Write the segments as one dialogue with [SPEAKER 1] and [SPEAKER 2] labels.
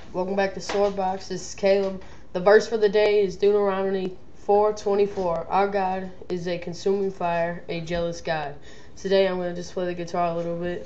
[SPEAKER 1] Welcome back to Swordbox. This is Caleb. The verse for the day is Deuteronomy 4:24. Our God is a consuming fire, a jealous God. Today I'm going to just play the guitar a little bit.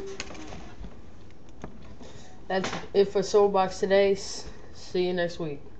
[SPEAKER 1] That's it for Soulbox today. See you next week.